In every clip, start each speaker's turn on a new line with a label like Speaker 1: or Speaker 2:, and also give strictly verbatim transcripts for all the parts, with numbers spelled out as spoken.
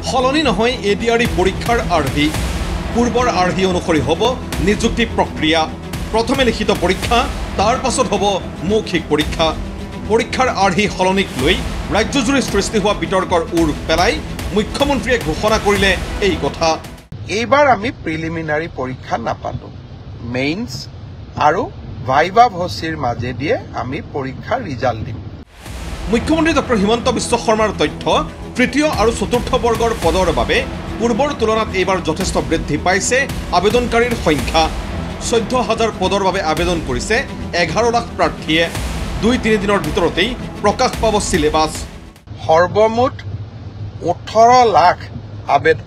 Speaker 1: সলনি নহয় এডিআৰই পৰীক্ষাৰ আৰ্হি পূৰ্বৰ আৰ্হি অনুসৰি হ'ব নিযুক্তি প্ৰক্ৰিয়া প্ৰথমে লিখিত পৰীক্ষা তাৰ পাছত হ'ব মৌখিক পৰীক্ষা পৰীক্ষাৰ আৰ্হি সলনিক লৈ ৰাজ্যজুৰি সৃষ্টি হোৱা বিতৰ্কৰ উৰ পেলাই মুখ্যমন্ত্ৰীয়ে ঘোষণা কৰিলে এই কথা
Speaker 2: এইবাৰ আমি প্ৰিলিমিনাৰী পৰীক্ষা নাপাতো মেইনছ আৰু ভাইভা ভচিৰ মাজেদিয়ে আমি পৰীক্ষাৰ ৰিজাল্ট দিম
Speaker 1: মুখ্যমন্ত্ৰী ডক্টৰ হিমন্ত বিশ্ব শৰ্মাৰ তথ্য তৃতীয় আৰু চতুৰ্থ বৰ্গৰ পদৰ বাবে পূৰ্বৰ তুলনাত এইবাৰ যথেষ্ট বৃদ্ধি পাইছে আবেদনকাৰীৰ সংখ্যা চৈধ্য হাজাৰ পদৰ বাবে আবেদন কৰিছে এঘাৰ লাখ প্ৰাৰ্থীয়ে দুই তিনি দিনৰ ভিতৰতেই প্ৰকাশ পাব সিলেবাছ
Speaker 2: সৰ্বমুঠ ওঠৰ লাখ আবেদন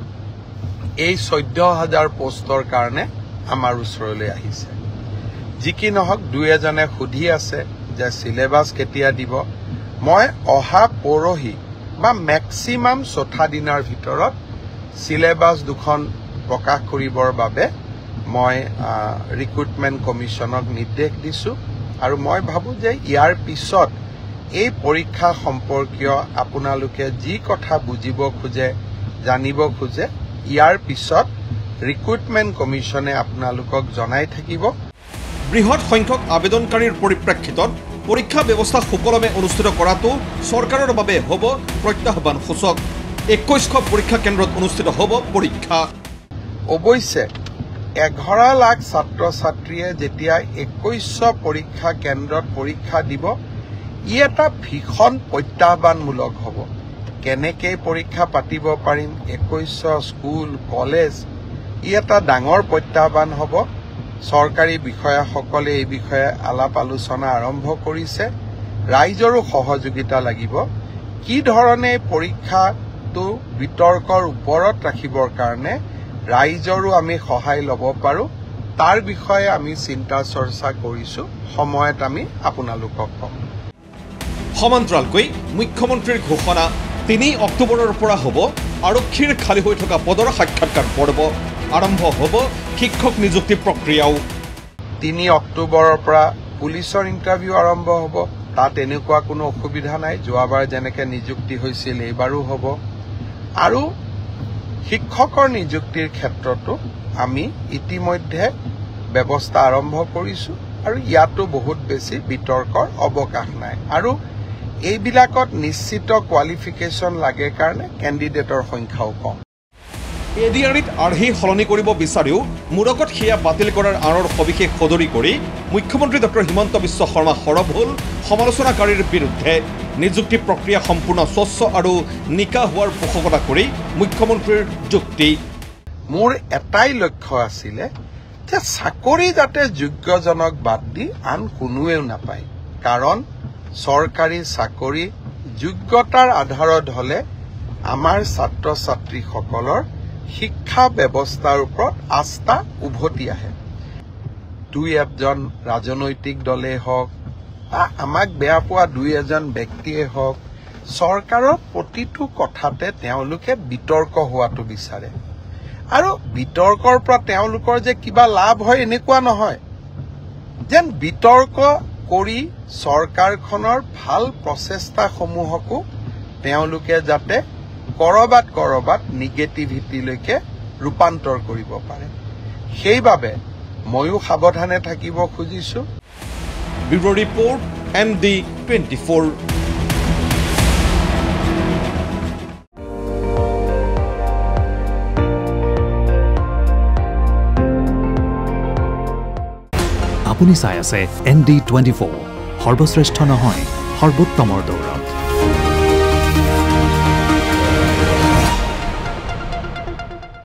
Speaker 2: এই চৈধ্য হাজাৰ পোষ্টৰ কাৰণে আমাৰ ওচৰলৈ আহিছে যি কি নহওক দুই এজনে সুধি আছে যে সিলেবাছ কেতিয়া দিব মই অহা পৰহি বা মেক্সিমাম চৌঠা দিনৰ ভিতৰত সিলেবাছ দুখন প্ৰকাশ কৰিবৰ বাবে মই ৰিক্ৰুটমেণ্ট কমিশ্যনক নিৰ্দেশ দিছোঁ আৰু মই ভাবোঁ যে ইয়াৰ পিছত এই পৰীক্ষা সম্পৰ্কীয় আপোনালোকে যি কথা বুজিব খোজে জানিব খোজে ইয়াৰ পিছত ৰিক্ৰুটমেণ্ট কমিশ্যনে আপোনালোকক জনাই থাকিব
Speaker 1: বৃহৎ সংখ্যক আবেদনকাৰীৰ পৰিপ্ৰেক্ষিতত পৰীক্ষা ব্যৱস্থা সুকলমে অনুষ্ঠিত কৰাটো চৰকাৰৰ বাবে হ'ব প্ৰত্যাহ্বান সূচক একৈছশ পৰীক্ষা কেন্দ্ৰত অনুষ্ঠিত হ'ব পৰীক্ষা
Speaker 2: অৱশ্যে এঘাৰ লাখ ছাত্ৰ ছাত্ৰীয়ে যেতিয়া একৈছশ পৰীক্ষা কেন্দ্ৰত পৰীক্ষা দিব ই এটা ভীষণ প্ৰত্যাহ্বানমূলক হ'ব কেনেকৈ পৰীক্ষা পাতিব পাৰিম একৈছশ স্কুল কলেজ ই এটা ডাঙৰ প্ৰত্যাহ্বান হ'ব চৰকাৰী বিষয়াসকলে এই বিষয়ে আলাপ আলোচনা আৰম্ভ কৰিছে ৰাইজৰো সহযোগিতা লাগিব কি ধৰণে পৰীক্ষাটো বিতৰ্কৰ ওপৰত ৰাখিবৰ কাৰণে ৰাইজৰো আমি সহায় ল'ব পাৰোঁ তাৰ বিষয়ে আমি চিন্তা চৰ্চা কৰিছোঁ সময়ত আমি আপোনালোকক ক'ম
Speaker 1: সমান্তৰালকৈ মুখ্যমন্ত্ৰীৰ ঘোষণা তিনি অক্টোবৰৰ পৰা হ'ব আৰক্ষীৰ খালী হৈ থকা পদৰ সাক্ষাৎকাৰ পৰ্ব আৰম্ভ হ'ব শিক্ষক নিযুক্তি প্ৰক্ৰিয়াও
Speaker 2: তিনি অক্টোবৰৰ পৰা পুলিচৰ ইণ্টাৰভিউ আৰম্ভ হ'ব তাত এনেকুৱা কোনো অসুবিধা নাই যোৱাবাৰ যেনেকৈ নিযুক্তি হৈছিল এইবাৰো হ'ব আৰু শিক্ষকৰ নিযুক্তিৰ ক্ষেত্ৰতো আমি ইতিমধ্যে ব্যৱস্থা আৰম্ভ কৰিছোঁ আৰু ইয়াতো বহুত বেছি বিতৰ্কৰ অৱকাশ নাই আৰু এইবিলাকত নিশ্চিত কোৱালিফিকেশ্যন লাগে কাৰণে কেণ্ডিডেটৰ সংখ্যাও কম
Speaker 1: এডিআৰইত আৰ্হি সলনি কৰিব বিচাৰিও মূৰকত সেয়া বাতিল কৰাৰ আঁৰৰ সবিশেষ সদৰি কৰি মুখ্যমন্ত্ৰী ডক্টৰ হিমন্ত বিশ্ব শৰ্মা সৰব হ'ল সমালোচনাকাৰীৰ বিৰুদ্ধে নিযুক্তি প্ৰক্ৰিয়া সম্পূৰ্ণ স্বচ্ছ আৰু নিকা হোৱাৰ পোষকতা কৰি মুখ্যমন্ত্ৰীৰ যুক্তি
Speaker 2: মোৰ এটাই লক্ষ্য আছিলে যে চাকৰি যাতে যোগ্যজনক বাদ দি আন কোনোৱেও নাপায় কাৰণ চৰকাৰী চাকৰি যোগ্যতাৰ আধাৰত হ'লে আমাৰ ছাত্ৰ ছাত্ৰীসকলৰ শিক্ষা ব্যৱস্থাৰ ওপৰত আস্থা উভতি আহে দুই এজন ৰাজনৈতিক দলে হওক বা আমাক বেয়া পোৱা দুই এজন ব্যক্তিয়ে হওক চৰকাৰৰ প্ৰতিটো কথাতে তেওঁলোকে বিতৰ্ক হোৱাটো বিচাৰে আৰু বিতৰ্কৰ পৰা তেওঁলোকৰ যে কিবা লাভ হয় এনেকুৱা নহয় যেন বিতৰ্ক কৰি চৰকাৰখনৰ ভাল প্ৰচেষ্টাসমূহকো তেওঁলোকে যাতে কৰবাত কৰবাত নিগেটিভিটিলৈকে ৰূপান্তৰ কৰিব পাৰে সেইবাবে ময়ো সাৱধানে থাকিব খুজিছোঁ
Speaker 1: bureau' report N D twenty four
Speaker 3: আপুনি চাই আছে এন ডি টুৱেণ্টি ফ'ৰ সৰ্বশ্ৰেষ্ঠ নহয় সৰ্বোত্তমৰ দৌৰত